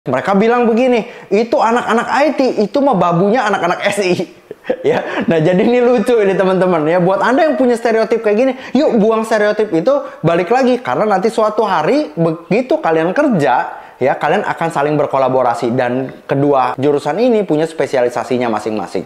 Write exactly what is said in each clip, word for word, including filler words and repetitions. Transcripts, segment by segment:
Mereka bilang begini, itu anak-anak I T, itu mah babunya anak-anak S I. Ya, nah jadi ini lucu ini teman-teman ya. Buat Anda yang punya stereotip kayak gini, yuk buang stereotip itu, balik lagi. Karena nanti suatu hari, begitu kalian kerja, ya kalian akan saling berkolaborasi. Dan kedua jurusan ini punya spesialisasinya masing-masing.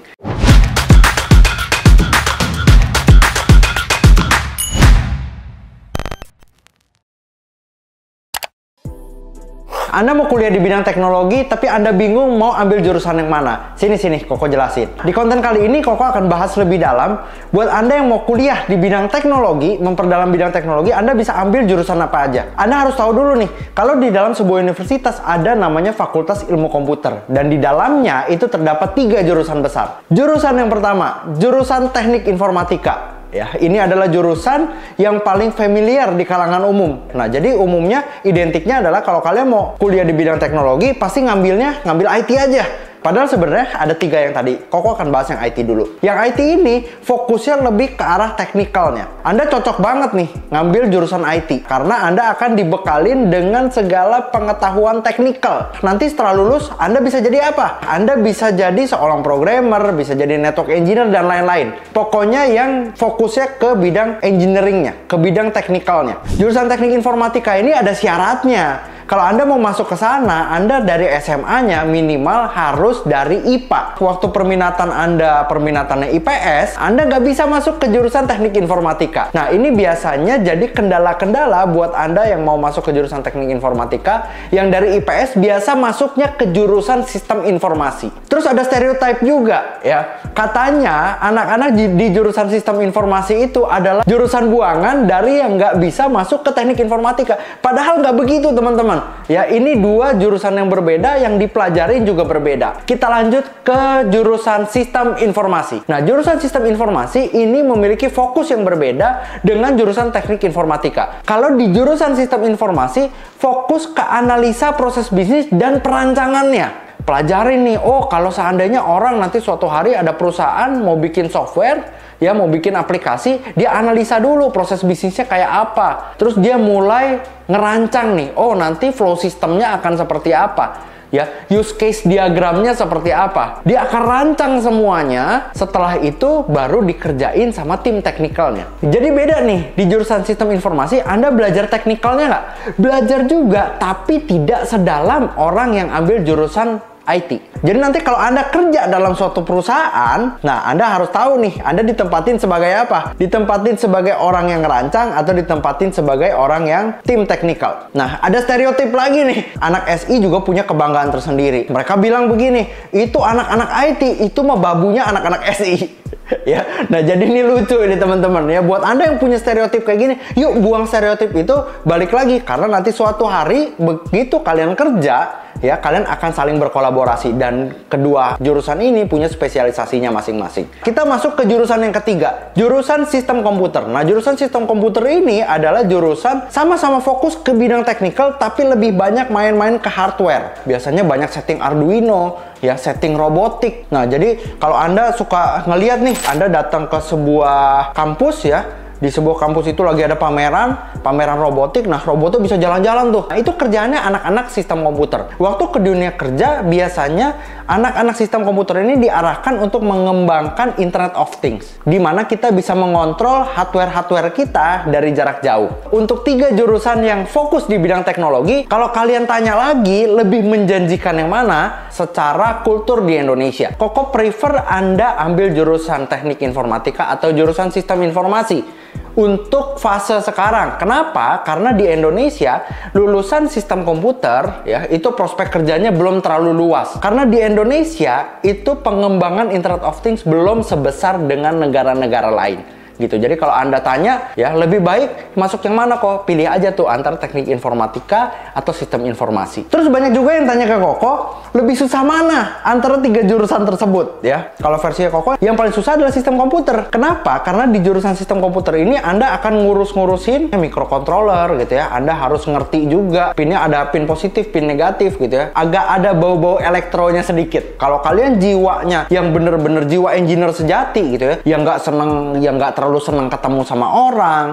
Anda mau kuliah di bidang teknologi, tapi Anda bingung mau ambil jurusan yang mana. Sini-sini, Koko jelasin. Di konten kali ini, Koko akan bahas lebih dalam. Buat Anda yang mau kuliah di bidang teknologi, memperdalam bidang teknologi, Anda bisa ambil jurusan apa aja. Anda harus tahu dulu nih, kalau di dalam sebuah universitas ada namanya Fakultas Ilmu Komputer. Dan di dalamnya itu terdapat tiga jurusan besar. Jurusan yang pertama, jurusan Teknik Informatika. Ya, ini adalah jurusan yang paling familiar di kalangan umum. Nah, jadi umumnya identiknya adalah kalau kalian mau kuliah di bidang teknologi, pasti ngambilnya ngambil I T aja. Padahal sebenarnya ada tiga yang tadi. Koko akan bahas yang I T dulu. Yang I T ini fokusnya lebih ke arah teknikalnya. Anda cocok banget nih ngambil jurusan I T. Karena Anda akan dibekalin dengan segala pengetahuan teknikal. Nanti setelah lulus, Anda bisa jadi apa? Anda bisa jadi seorang programmer, bisa jadi network engineer, dan lain-lain. Pokoknya yang fokusnya ke bidang engineeringnya, ke bidang teknikalnya. Jurusan teknik informatika ini ada syaratnya. Kalau Anda mau masuk ke sana, Anda dari S M A-nya minimal harus dari I P A. Waktu perminatan Anda perminatannya I P S, Anda nggak bisa masuk ke jurusan teknik informatika. Nah, ini biasanya jadi kendala-kendala buat Anda yang mau masuk ke jurusan teknik informatika, yang dari I P S biasa masuknya ke jurusan sistem informasi. Terus ada stereotype juga, ya. Katanya anak-anak di, di jurusan sistem informasi itu adalah jurusan buangan dari yang nggak bisa masuk ke teknik informatika. Padahal nggak begitu, teman-teman. Ya, ini dua jurusan yang berbeda, yang dipelajarin juga berbeda. Kita lanjut ke jurusan sistem informasi. Nah, jurusan sistem informasi ini memiliki fokus yang berbeda dengan jurusan teknik informatika. Kalau di jurusan sistem informasi, fokus ke analisa proses bisnis dan perancangannya. Pelajarin nih, oh kalau seandainya orang nanti suatu hari ada perusahaan mau bikin software, ya mau bikin aplikasi, dia analisa dulu proses bisnisnya kayak apa. Terus dia mulai ngerancang nih, oh nanti flow sistemnya akan seperti apa. Ya, use case diagramnya seperti apa. Dia akan rancang semuanya, setelah itu baru dikerjain sama tim teknikalnya. Jadi beda nih, di jurusan sistem informasi Anda belajar teknikalnya nggak? Belajar juga, tapi tidak sedalam orang yang ambil jurusan I T. Jadi nanti kalau Anda kerja dalam suatu perusahaan, nah Anda harus tahu nih, Anda ditempatin sebagai apa? Ditempatin sebagai orang yang ngerancang atau ditempatin sebagai orang yang tim teknikal. Nah, ada stereotip lagi nih. Anak S I juga punya kebanggaan tersendiri. Mereka bilang begini, itu anak-anak I T, itu mah babunya anak-anak S I. Ya, nah jadi ini lucu ini teman-teman ya. Buat Anda yang punya stereotip kayak gini, yuk buang stereotip itu, balik lagi. Karena nanti suatu hari begitu kalian kerja, ya kalian akan saling berkolaborasi. Dan kedua jurusan ini punya spesialisasinya masing-masing. Kita masuk ke jurusan yang ketiga, jurusan sistem komputer. Nah, jurusan sistem komputer ini adalah jurusan sama-sama fokus ke bidang teknikal, tapi lebih banyak main-main ke hardware. Biasanya banyak setting Arduino, ya setting robotik. Nah, jadi kalau Anda suka ngeliat nih, Anda datang ke sebuah kampus ya, di sebuah kampus itu lagi ada pameran, pameran robotik. Nah, robotnya bisa jalan-jalan tuh. Nah, itu kerjaannya anak-anak sistem komputer. Waktu ke dunia kerja, biasanya anak-anak sistem komputer ini diarahkan untuk mengembangkan Internet of Things, di mana kita bisa mengontrol hardware-hardware kita dari jarak jauh. Untuk tiga jurusan yang fokus di bidang teknologi, kalau kalian tanya lagi, lebih menjanjikan yang mana secara kultur di Indonesia? Koko prefer Anda ambil jurusan teknik informatika atau jurusan sistem informasi untuk fase sekarang. Kenapa? Karena di Indonesia lulusan sistem komputer ya itu prospek kerjanya belum terlalu luas. Karena di Indonesia itu pengembangan Internet of Things belum sebesar dengan negara-negara lain. Gitu. Jadi kalau Anda tanya, ya lebih baik masuk yang mana kok? Pilih aja tuh antara teknik informatika atau sistem informasi. Terus banyak juga yang tanya ke Koko, lebih susah mana antara tiga jurusan tersebut? Ya, kalau versinya Koko, yang paling susah adalah sistem komputer. Kenapa? Karena di jurusan sistem komputer ini Anda akan ngurus-ngurusin microcontroller gitu ya. Anda harus ngerti juga pinnya ada pin positif, pin negatif gitu ya. Agak ada bau-bau elektronya sedikit. Kalau kalian jiwanya yang bener-bener jiwa engineer sejati gitu ya, yang nggak seneng, yang nggak terlalu senang ketemu sama orang,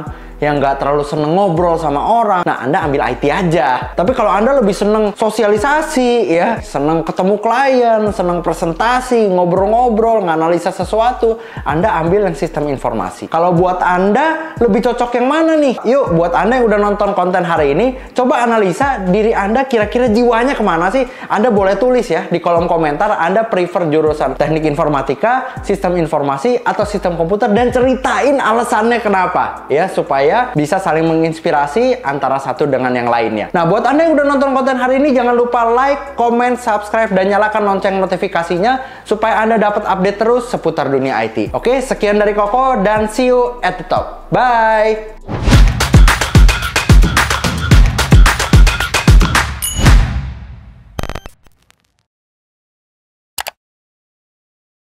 yang nggak terlalu seneng ngobrol sama orang, nah Anda ambil I T aja. Tapi kalau Anda lebih seneng sosialisasi, ya, seneng ketemu klien, seneng presentasi, ngobrol-ngobrol, nganalisa sesuatu, Anda ambil yang sistem informasi. Kalau buat Anda lebih cocok yang mana nih? Yuk, buat Anda yang udah nonton konten hari ini, coba analisa diri Anda kira-kira jiwanya kemana sih? Anda boleh tulis ya di kolom komentar, Anda prefer jurusan teknik informatika, sistem informasi, atau sistem komputer, dan ceritain alasannya kenapa, ya, supaya bisa saling menginspirasi antara satu dengan yang lainnya. Nah, buat Anda yang udah nonton konten hari ini, jangan lupa like, comment, subscribe, dan nyalakan lonceng notifikasinya supaya Anda dapat update terus seputar dunia I T. Oke, sekian dari Koko dan see you at the top. Bye!